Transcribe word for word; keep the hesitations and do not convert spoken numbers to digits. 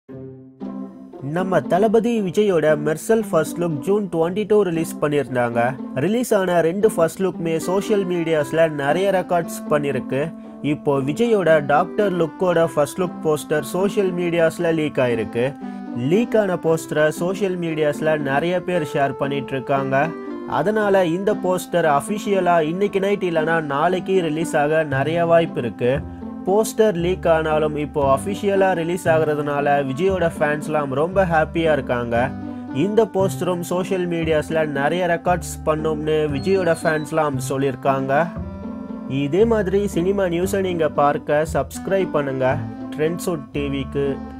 நம்ம தளபதி விஜயோட Mersal first look June twenty two release பண்ணியிருந்தாங்க. ரிலீஸ் ஆன ரெண்டு ஃபர்ஸ்ட் லுக்குமே சோஷியல் மீடியாஸில் நிறைய ரெக்கார்ட்ஸ் பண்ணியிருக்கு. இப்போ விஜயோட டாக்டர் லுக்கோட ஃபர்ஸ்ட் லுக் போஸ்டர் சோஷியல் மீடியாஸில் லீக் ஆயிருக்கு. லீக் ஆன போஸ்டரை சோஷியல் மீடியாஸில் நிறைய பேர் ஷேர் பண்ணிட்டு இருக்காங்க. அதனால இந்த போஸ்டர் அஃபிஷியலாக இன்னைக்கு நைட் இல்லைனா நாளைக்கு ரிலீஸ் ஆக நிறைய வாய்ப்பு இருக்கு. போஸ்டர் லீக் ஆனாலும் இப்போ அஃபிஷியலாக ரிலீஸ் ஆகிறதுனால விஜயோட ஃபேன்ஸ்லாம் ரொம்ப ஹாப்பியாக இருக்காங்க. இந்த போஸ்டரும் சோஷியல் மீடியாஸில் நிறைய ரெக்கார்ட்ஸ் பண்ணும்னு விஜயோட ஃபேன்ஸ்லாம் சொல்லியிருக்காங்க. இதே மாதிரி சினிமா நியூஸை நீங்கள் பார்க்க சப்ஸ்கிரைப் பண்ணுங்கள் ட்ரெண்ட்ஸ்வுட் டிவிக்கு.